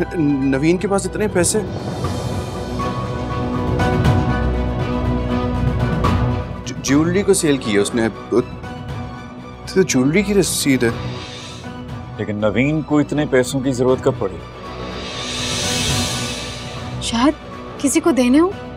नवीन के पास इतने पैसे? ज्वेलरी को सेल किया उसने, तो ज्वेलरी की रसीद है। लेकिन नवीन को इतने पैसों की जरूरत कब पड़ी? शायद किसी को देने हो।